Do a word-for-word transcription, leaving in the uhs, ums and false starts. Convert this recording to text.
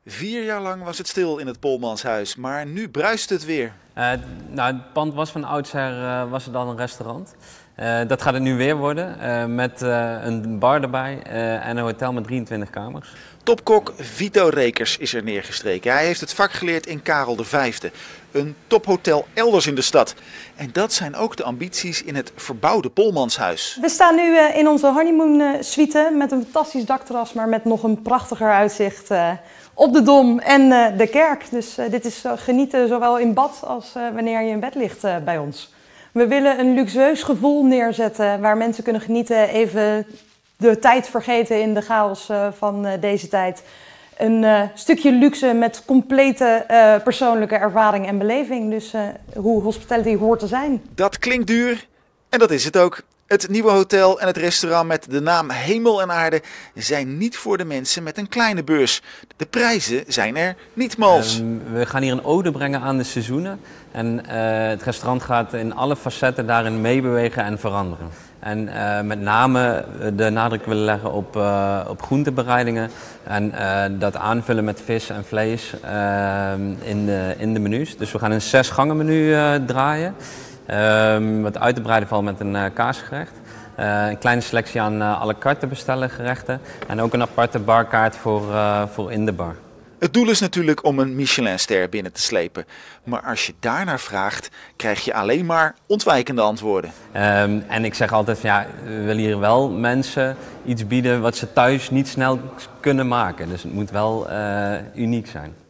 Vier jaar lang was het stil in het Polmanshuis, maar nu bruist het weer. Uh, nou, het pand was van oudsher uh, was het al een restaurant. Uh, dat gaat het nu weer worden, uh, met uh, een bar erbij uh, en een hotel met drieëntwintig kamers. Topkok Vito Rekers is er neergestreken. Hij heeft het vak geleerd in Karel de Vijfde, een tophotel elders in de stad. En dat zijn ook de ambities in het verbouwde Polmanshuis. We staan nu uh, in onze honeymoon uh, suite met een fantastisch dakterras, maar met nog een prachtiger uitzicht uh, op de Dom en uh, de kerk. Dus uh, dit is uh, genieten zowel in bad als uh, wanneer je in bed ligt uh, bij ons. We willen een luxueus gevoel neerzetten waar mensen kunnen genieten, even de tijd vergeten in de chaos uh, van uh, deze tijd. Een uh, stukje luxe met complete uh, persoonlijke ervaring en beleving. Dus uh, hoe hospitality hoort te zijn. Dat klinkt duur en dat is het ook. Het nieuwe hotel en het restaurant met de naam Hemel en Aarde zijn niet voor de mensen met een kleine beurs. De prijzen zijn er niet mals. Um, we gaan hier een ode brengen aan de seizoenen. En uh, het restaurant gaat in alle facetten daarin meebewegen en veranderen. En uh, met name de nadruk willen leggen op, uh, op groentebereidingen. En uh, dat aanvullen met vis en vlees uh, in, de, in de menus. Dus we gaan een zes gangen menu uh, draaien. Um, wat uit te breiden valt met een uh, kaasgerecht. Uh, een kleine selectie aan uh, à la carte bestellen gerechten. En ook een aparte barkaart voor, uh, voor in de bar. Het doel is natuurlijk om een Michelinster binnen te slepen. Maar als je daarnaar vraagt, krijg je alleen maar ontwijkende antwoorden. Um, en ik zeg altijd, van, ja, we willen hier wel mensen iets bieden wat ze thuis niet snel kunnen maken. Dus het moet wel uh, uniek zijn.